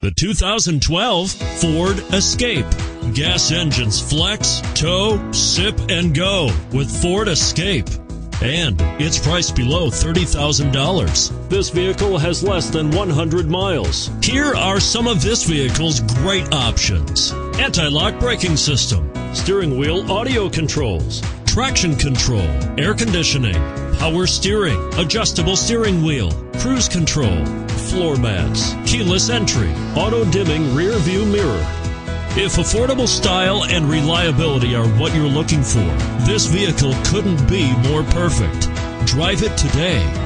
The 2012 Ford Escape. Gas engines flex, tow, sip, and go with Ford Escape. And it's priced below $30,000. This vehicle has less than 100 miles. Here are some of this vehicle's great options: anti-lock braking system, steering wheel audio controls, traction control, air conditioning, power steering, adjustable steering wheel, cruise control, floor mats, keyless entry, auto-dimming rear view mirror. If affordable style and reliability are what you're looking for, this vehicle couldn't be more perfect. Drive it today.